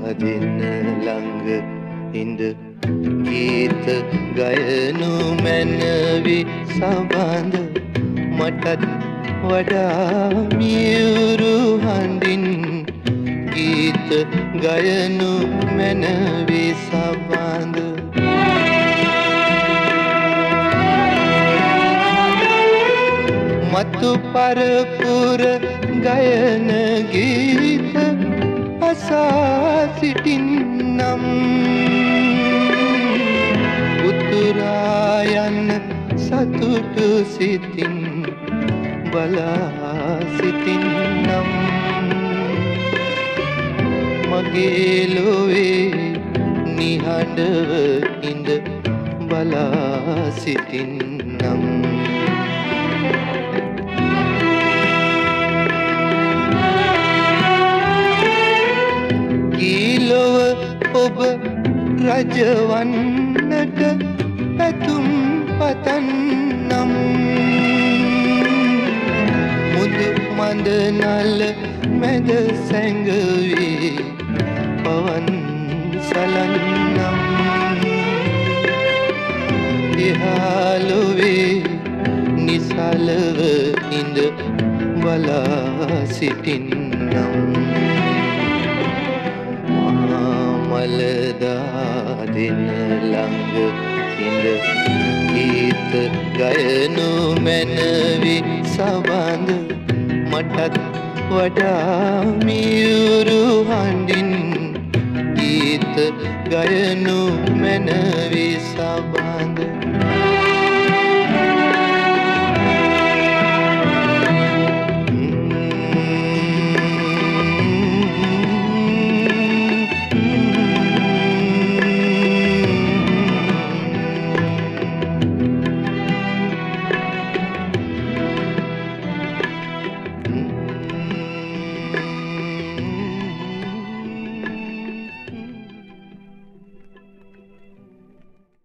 දෙන්න ළඟ ඉඳ ගීත ගයනු මැනවි සබඳ මටත් වඩා මියුරු හඬින් ගීත ගයනු මැනවි සබඳ මතු පරපුර ගයන ගීත අසා සිටින්නම් උතුරා යන සතුටු සිතින් බලා සිටින්නම් මගේ ලොවේ නිහඬව ඉඳ බලා සිටින්නම් ඔබ රජවන්නට පැතුම් පතන්නම් මුදු මඳ නල මැද සැඟවී පවන් සලන්නම් ඉහළොවේ නිසලව ඉඳ බලා සිටින්නම් මලදා දෙන ළඟ ඉඳ ගීත ගයනු මැනවි සබඳ මටත් වඩා මියුරු හඬින් ගීත ගයනු මැනවි සබඳ